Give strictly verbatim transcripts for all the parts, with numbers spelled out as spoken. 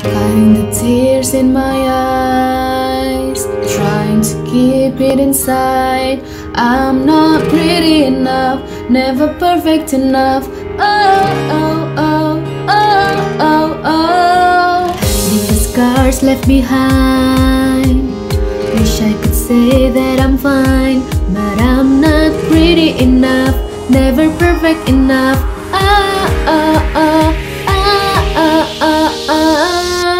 Hiding the tears in my eyes, trying to keep it inside. I'm not pretty enough, never perfect enough. Oh, oh, oh, oh, oh, oh. Hiding the scars left behind. Wish I could say that I'm fine, but I'm not pretty enough, never perfect enough. Oh, oh, oh, oh, oh, oh, oh.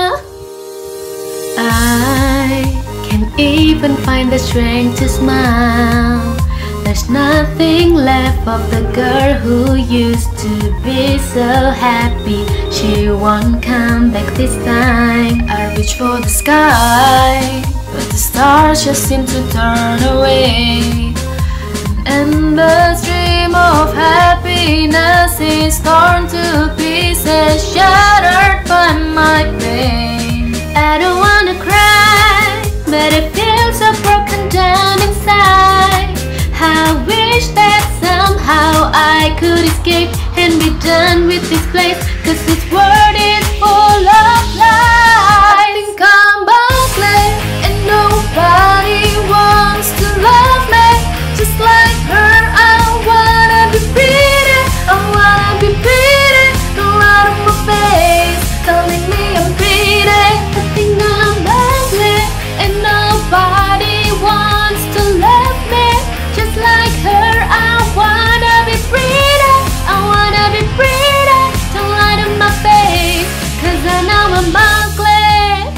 I can't even find the strength to smile. There's nothing left of the girl who used to be so happy. She won't come back this time. I reach for the sky, but the stars just seem to turn away. An endless dream of happiness is torn to pieces, shattered by my pain. I don't wanna cry, but it feels so broken down inside. I wish that somehow I could escape and be done with this place, cause this world is full of lies. I think I'm ugly and nobody wants to love me. Just like her, I wanna be pretty, I wanna be pretty. No out of my face, telling me I'm pretty. I think I'm ugly and nobody wants to love me. Just like her, I wanna be pretty, I wanna be pretty. Don't lie to my face, cause I know I'm ugly.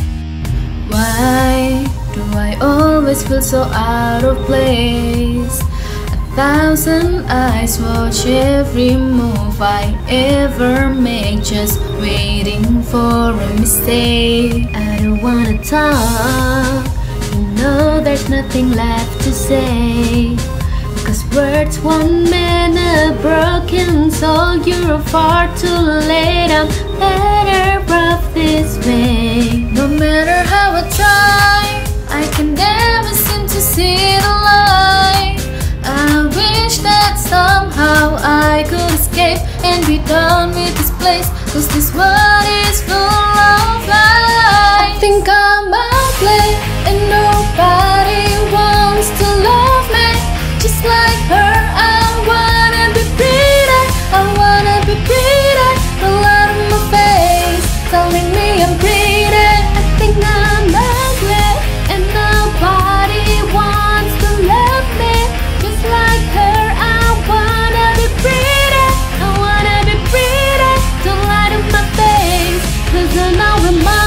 Why do I always feel so out of place? A thousand eyes watch every move I ever make, just waiting for a mistake. I don't wanna talk, you know there's nothing left to say, cause words won't mend a broken soul. You're far too late, I'm better off this way. No matter how I try, I can never seem to see the light. I wish that somehow I could escape and be done with this place, cause this world is full of lies. I think I'm ugly and nobody wants to love me. Just like her, I wanna be pretty, I wanna be pretty. Roll out of my face, telling me I'm pretty. I think I'm ugly and nobody wants to love me. Just like her, I wanna be pretty, I wanna be pretty. Don't lie to my face, cause I know I'm ugly.